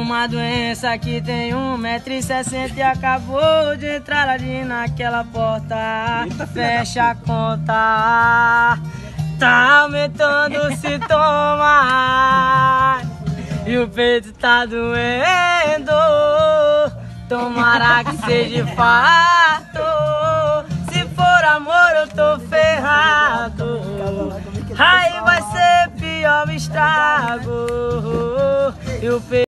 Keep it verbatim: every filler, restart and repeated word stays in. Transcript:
uma doença que tem um metro e sessenta e acabou de entrar ali naquela porta. Eita, fecha a conta, tá aumentando os sintomas e o peito tá doendo. Tomara que seja fato, se for amor eu tô ferrado. Aí vai ser pior o estrago e o peito